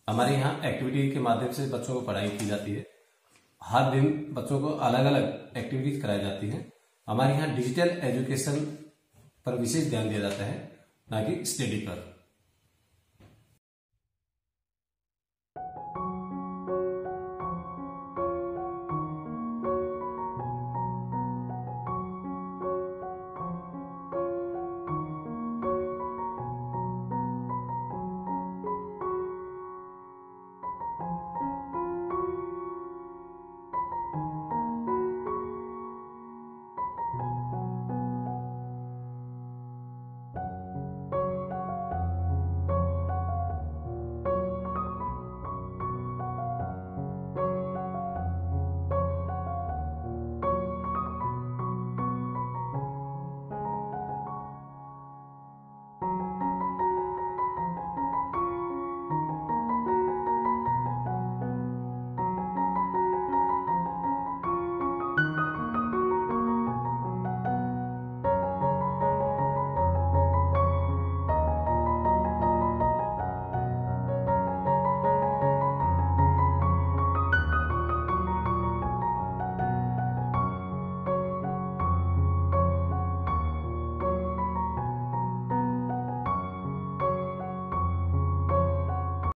हमारे यहाँ एक्टिविटी के माध्यम से बच्चों को पढ़ाई की जाती है। हर दिन बच्चों को अलग अलग एक्टिविटीज कराई जाती हैं। हमारे यहाँ डिजिटल एजुकेशन पर विशेष ध्यान दिया जाता है, ना कि स्टडी पर।